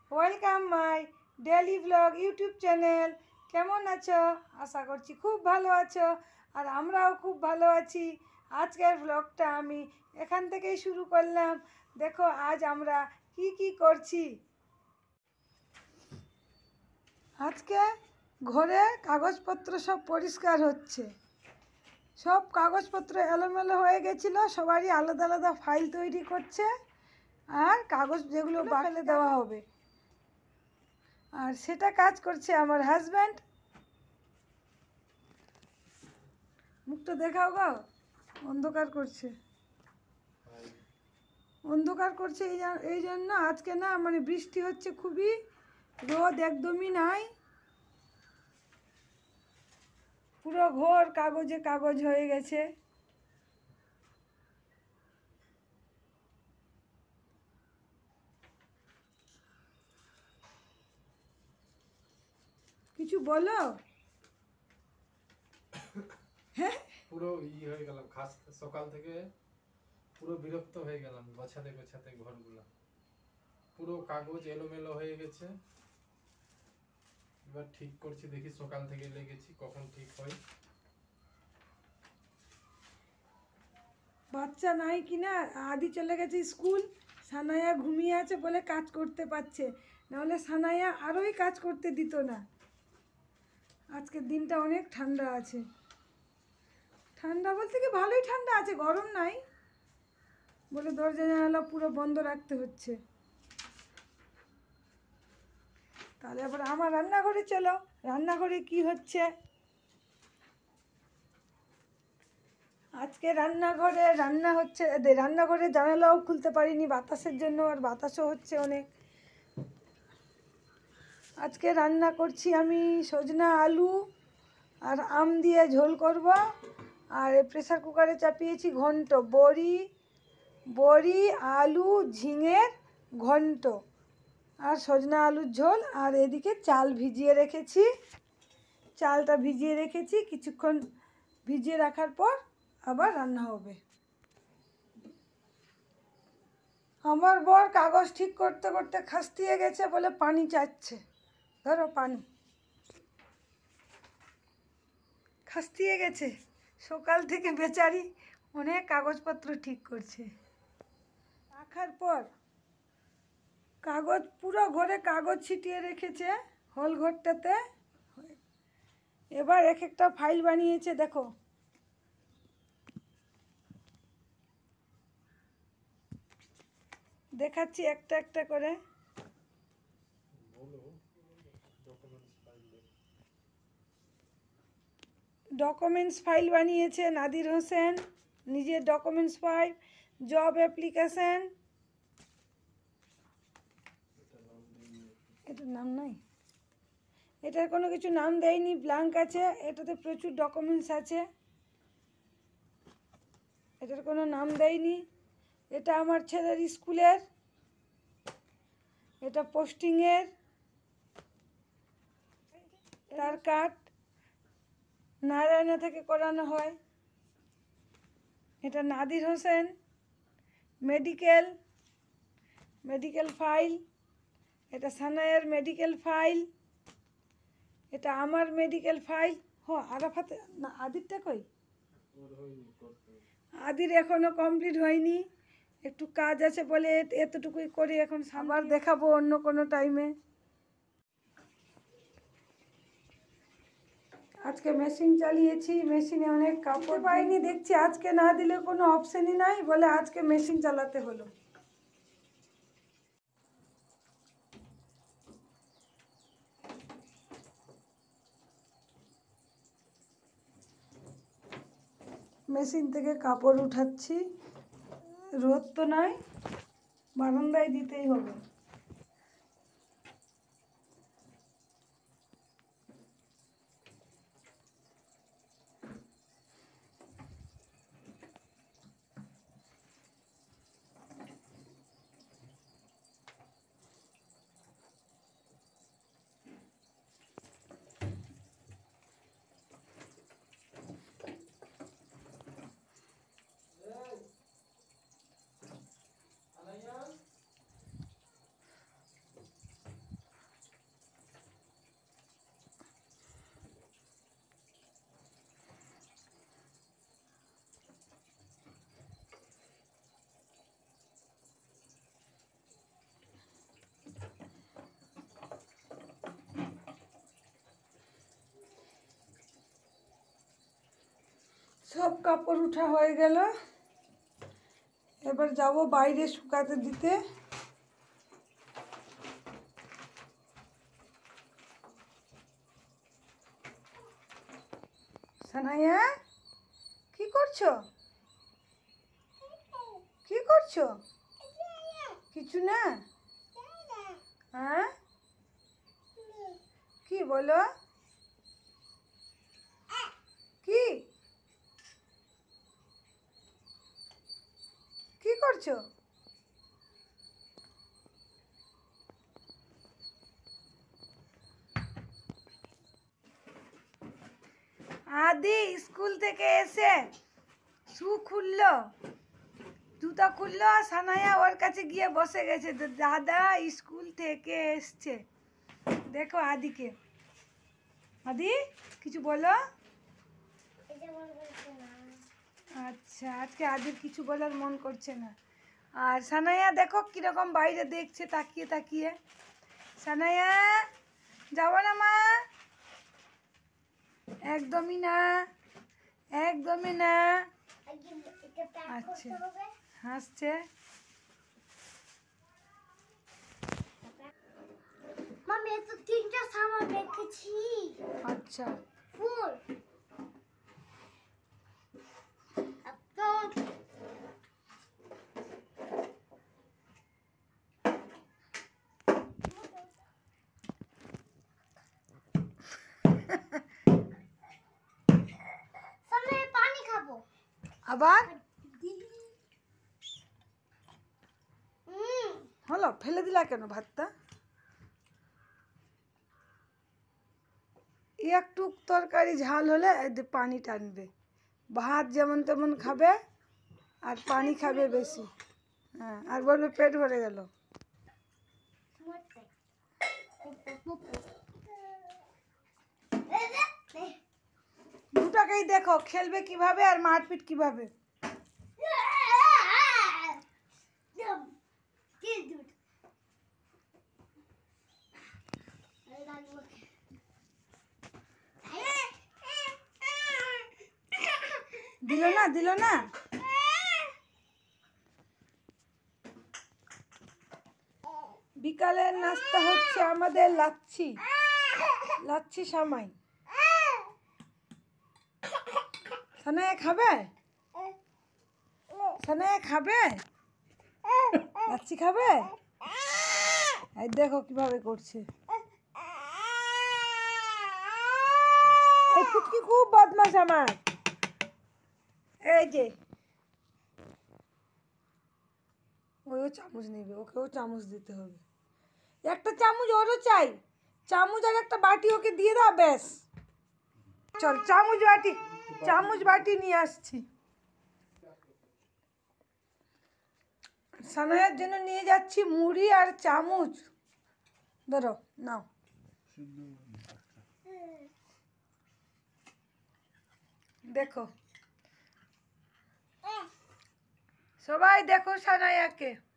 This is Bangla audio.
Welcome my daily blog YouTube channel. কেমন আছো? আশা করছি খুব ভালো আছো, আর আমরাও খুব ভালো আছি। আজকের ব্লগটা আমি এখান থেকেই শুরু করলাম। দেখো আজ আমরা কি করছি। আজকে ঘরে কাগজপত্র সব পরিষ্কার হচ্ছে। সব কাগজপত্র এলোমেলো হয়ে গেছিলো, সবারই আলাদা আলাদা ফাইল তৈরি করছে, আর কাগজ যেগুলো ফেলে দেওয়া হবে, আর সেটা কাজ করছে আমার হাজব্যান্ড। মুখটা দেখাও গো, অন্ধকার করছে এই জন্য আজকে না মানে বৃষ্টি হচ্ছে খুবই, রোদ একদমই নাই, পুরো ঘর কাগজে কাগজ হয়ে গেছে। কিছু বলো। হ্যাঁ, পুরো হয়ে গেলাম, খাস সকাল থেকে পুরো বিরক্ত হয়ে গেলাম গোছাতে গোছাতে ঘরগুলো, পুরো কাগজ এলোমেলো হয়ে গেছে। এবার ঠিক করছি, দেখি সকাল থেকে লেগেছি, কখন ঠিক হয়। বাচ্চা নাই কিনা, আদি চলে গেছে স্কুল, সানায়া ঘুমিয়ে আছে বলে কাজ করতে পারছে, নাহলে সানায়া আরোই কাজ করতে দিত না। আজকের দিনটা অনেক ঠান্ডা আছে, ঠান্ডা বলতে কি ভালোই ঠান্ডা আছে, গরম নাই বলে দরজা জানালা পুরো বন্ধ রাখতে হচ্ছে। তাহলে আবার আমার রান্নাঘরে চলো, রান্নাঘরে কি হচ্ছে। আজকে রান্নাঘরে রান্না হচ্ছে, রান্নাঘরে জানালাও খুলতে পারিনি বাতাসের জন্য, আর বাতাসও হচ্ছে অনেক। আজকে রান্না করছি আমি সজনা আলু আর আম দিয়ে ঝোল করব, আর প্রেসার কুকারে চাপিয়েছি ঘন্ট, বড়ি আলু ঝিঙের ঘন্ট আর সজনা আলুর ঝোল। আর এদিকে চাল ভিজিয়ে রেখেছি, চালটা ভিজিয়ে রেখেছি, কিছুক্ষণ ভিজিয়ে রাখার পর আবার রান্না হবে। আমার বর কাগজ ঠিক করতে করতে খাস্তিয়ে গেছে বলে পানি চাচ্ছে, ধরো পানি। খাস্তিয়ে গেছে, সকাল থেকে বেচারি অনেক কাগজপত্র ঠিক করছে। রাখার পর কাগজ পুরো ঘরে কাগজ ছিটিয়ে রেখেছে, হল ঘরটাতে। এবার এক একটা ফাইল বানিয়েছে, দেখো দেখাচ্ছি একটা একটা করে। ডকুমেন্টস ফাইল বানিয়েছে নাদির হোসেন, নিজের ডকুমেন্টস ফাইল, জব অ্যাপ্লিকেশন। এটার নাম নাই, এটার কোনো কিছু নাম দেয়নি, ব্ল্যাঙ্ক আছে। এটাতে প্রচুর ডকুমেন্টস আছে, এটার কোনো নাম দেয়নি। এটা আমার ছেলের স্কুলের, এটা পোস্টিংয়ের, তার কার্ড নারায়ণা থেকে করানো হয়। এটা নাদির হোসেন মেডিকেল ফাইল, এটা সানায়ের মেডিকেল ফাইল, এটা আমার মেডিকেল ফাইল। আরাফাত না, আদিরটা কই? আদির এখনো কমপ্লিট হয়নি, একটু কাজ আছে বলে এতটুকুই করে এখন আবার দেখাবো অন্য কোনো টাইমে। আজকে মেশিন চালিয়েছি, মেশিনে অনেক কাপড় পাইনি, দেখছি আজকে না দিলে কোনো অপশানই নাই বলে আজকে মেশিন চালাতে হলো। মেশিন থেকে কাপড় উঠাচ্ছি, রোদ তো নাই, বারান্দায় দিতেই হবে। সব কাপড় উঠা হয়ে গেল, এবার যাব বাইরে শুকাতে দিতে। সানায়া কি করছো? কি করছো? কিছু না? হ্যাঁ কি বলো? কি কি করছো? আদি স্কুল থেকে এসে শু খুললো, জুতা খুললো, সানায়া ওর কাছে গিয়ে বসে গেছে। দাদা স্কুল থেকে এসছে। দেখো আদিকে। আদি কিছু বলো। আচ্ছা, আজকে আদির কিছু বলার মন করছে না। আর সানায়া দেখো কিরকম বাইরে দেখছে তাকিয়ে তাকিয়ে। সানায়া যাবো না মা? একদমই না, একদমই না। আচ্ছা হাসছে। মামি এত তিনটা সামান রেখেছি। আচ্ছা ফুল সামনে পানি খাবো আবার। হলো, ফেলে দিলা কেন ভাতটা? একটু তরকারি ঝাল হলে পানি টানবে। ভাত যেমন তেমন খাবে আর পানি খাবে বেশি। হ্যাঁ, আর বলবে পেট ভরে গেল। দুটাকেই দেখো খেলবে কিভাবে আর মারপিট কিভাবে। দিল না, দিল না। বিকালের নাস্তা হচ্ছে আমাদের লাচ্ছি, লাচ্ছি সামাই। সানায়া খাবে? সানায়া খাবে? লাচ্ছি খাবে? এই দেখো কিভাবে করছে। এই ফুটকি খুব বদমাশ আমার। এই যে ওও চামচ নেবে, ওকেও চামচ দিতে হবে। একটা চামচ ওরও চাই। চামচ আর একটা বাটি ওকে দিয়ে দাও, ব্যাস। চল চামচ বাটি, চামচ বাটি নিয়ে আসছি। সানায়ার জন্য নিয়ে যাচ্ছি মুড়ি আর চামচ। ধরো নাও। দেখো সবাই দেখো সানায়াকে।